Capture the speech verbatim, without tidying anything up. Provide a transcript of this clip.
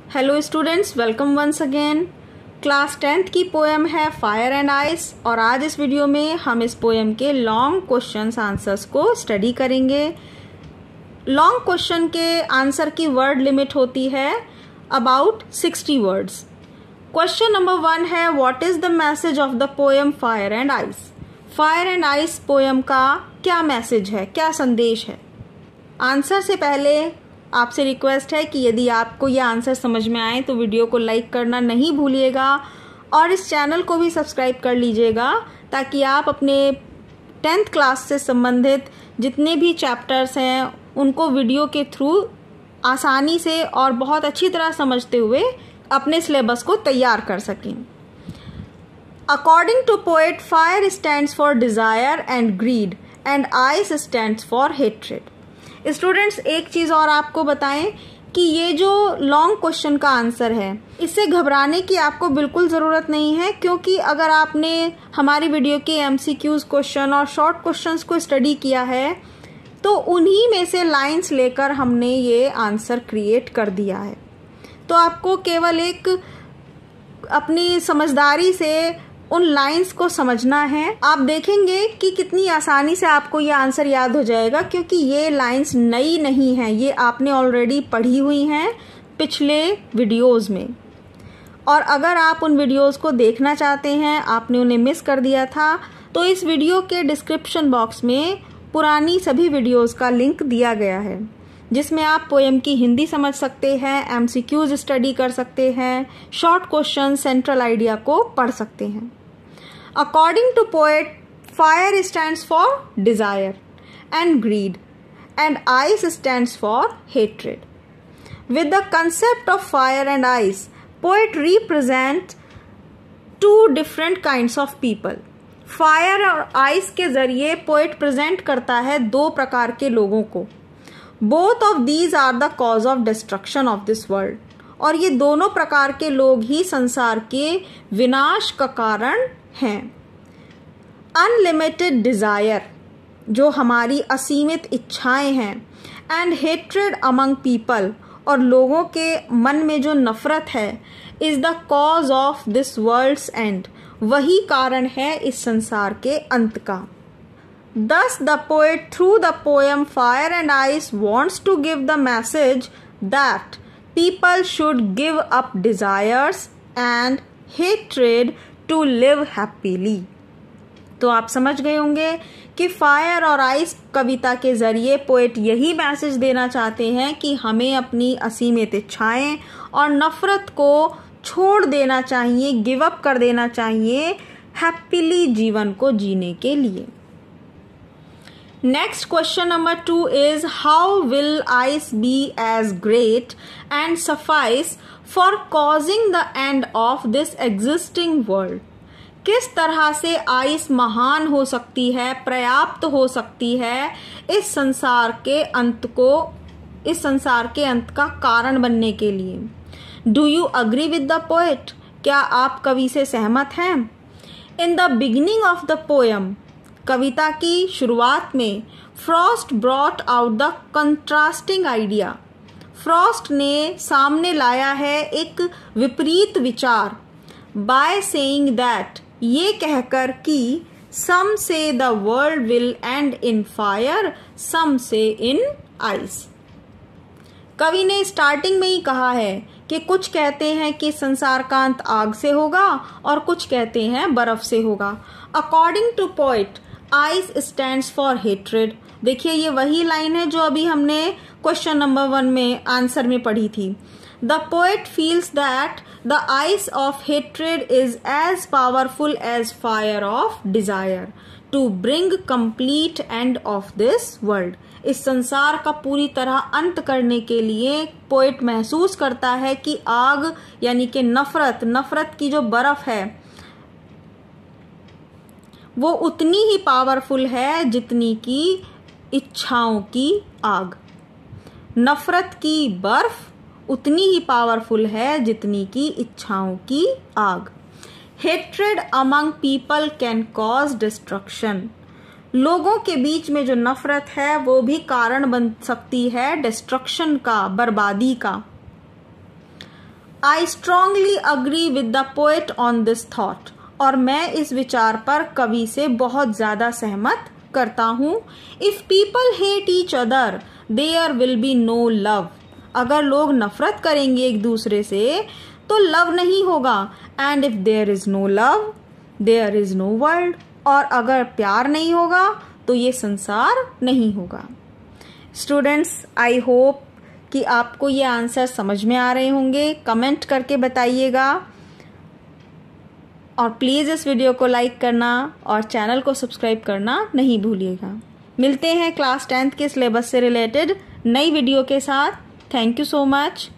Hello students, welcome once again. Class tenth की poem है fire and ice और आज इस वीडियो में हम इस पोएम के लॉन्ग क्वेश्चंस आंसर्स को स्टडी करेंगे। लॉन्ग क्वेश्चन के आंसर की वर्ड लिमिट होती है about sixty words. Question number one है, what is the message of the poem fire and ice. Fire and ice poem का क्या मैसेज है, क्या संदेश है। आंसर से पहले आपसे रिक्वेस्ट है कि यदि आपको ये आंसर समझ में आए तो वीडियो को लाइक करना नहीं भूलिएगा और इस चैनल को भी सब्सक्राइब कर लीजिएगा ताकि आप अपने टेंथ क्लास से संबंधित जितने भी चैप्टर्स हैं उनको वीडियो के थ्रू आसानी से और बहुत अच्छी तरह समझते हुए अपने सिलेबस को तैयार कर सकें। According to poet, fire stands for desire and greed and ice stands for hatred. Students, एक चीज और आपको बताएं कि ये जो लॉन्ग क्वेश्चन का आंसर है इससे घबराने की आपको बिल्कुल ज़रूरत नहीं है, क्योंकि अगर आपने हमारी वीडियो के एमसीक्यूज क्वेश्चन और शॉर्ट क्वेश्चंस को स्टडी किया है तो उन्हीं में से लाइंस लेकर हमने ये आंसर क्रिएट कर दिया है। तो आपको केवल एक अपनी समझदारी से उन लाइंस को समझना है। आप देखेंगे कि कितनी आसानी से आपको ये आंसर याद हो जाएगा, क्योंकि ये लाइंस नई नहीं हैं, ये आपने ऑलरेडी पढ़ी हुई हैं पिछले वीडियोस में। और अगर आप उन वीडियोस को देखना चाहते हैं, आपने उन्हें मिस कर दिया था, तो इस वीडियो के डिस्क्रिप्शन बॉक्स में पुरानी सभी वीडियोस का लिंक दिया गया है जिसमें आप पोएम की हिंदी समझ सकते हैं, एमसीक्यूज स्टडी कर सकते हैं, शॉर्ट क्वेश्चन, सेंट्रल आइडिया को पढ़ सकते हैं। According to poet, fire stands for desire and greed and ice stands for hatred. With the concept of fire and ice, poet represents two different kinds of people. Fire और ice के जरिए poet present करता है दो प्रकार के लोगों को। Both of these are the cause of destruction of this world. और ये दोनों प्रकार के लोग ही संसार के विनाश का कारण हैं। अनलिमिटेड डिजायर, जो हमारी असीमित इच्छाएं हैं, एंड हेट्रेड अमंग पीपल, और लोगों के मन में जो नफरत है, is the cause of this world's end, वही कारण है इस संसार के अंत का। Thus the poet through the poem Fire and Ice wants to give the message that people should give up desires and hatred to live happily. तो आप समझ गए होंगे कि फायर और आइस कविता के जरिए पोएट यही मैसेज देना चाहते हैं कि हमें अपनी असीमित इच्छाएं और नफरत को छोड़ देना चाहिए, गिव अप कर देना चाहिए हैप्पीली जीवन को जीने के लिए। Next question number two is, how will ice be as great and suffice for causing the end of this existing world. किस तरह से आइस महान हो सकती है, पर्याप्त हो सकती है इस संसार के अंत को, इस संसार के अंत का कारण बनने के लिए। Do you agree with the poet, क्या आप कवि से सहमत हैं। In the beginning of the poem, कविता की शुरुआत में, Frost brought out the contrasting idea. Frost ने सामने लाया है एक विपरीत विचार, बाय सेइंग दैट, ये कहकर कि some say the world will end in fire, some say in ice. कवि ने स्टार्टिंग में ही कहा है कि कुछ कहते हैं कि संसार का अंत आग से होगा और कुछ कहते हैं बर्फ से होगा। According to poet, ice stands for hatred. देखिए, ये वही लाइन है जो अभी हमने क्वेश्चन नंबर वन में आंसर में पढ़ी थी। The poet feels that the ice of hatred is as powerful as fire of desire to bring complete end of this world. इस संसार का पूरी तरह अंत करने के लिए पोएट महसूस करता है कि आग यानी कि नफरत, नफरत की जो बर्फ है वो उतनी ही पावरफुल है जितनी की इच्छाओं की आग। नफरत की बर्फ उतनी ही पावरफुल है जितनी की इच्छाओं की आग। Hatred among people can cause destruction, लोगों के बीच में जो नफरत है वो भी कारण बन सकती है डिस्ट्रक्शन का, बर्बादी का। I strongly agree with the poet on this thought, और मैं इस विचार पर कवि से बहुत ज़्यादा सहमत करता हूँ। If people hate each other there will be no love, अगर लोग नफरत करेंगे एक दूसरे से तो लव नहीं होगा। And if there is no love there is no world, और अगर प्यार नहीं होगा तो ये संसार नहीं होगा। स्टूडेंट्स, आई होप कि आपको ये आंसर समझ में आ रहे होंगे। कमेंट करके बताइएगा, और प्लीज़ इस वीडियो को लाइक करना और चैनल को सब्सक्राइब करना नहीं भूलिएगा। मिलते हैं क्लास टेंथ के सिलेबस से रिलेटेड नई वीडियो के साथ। Thank you so much.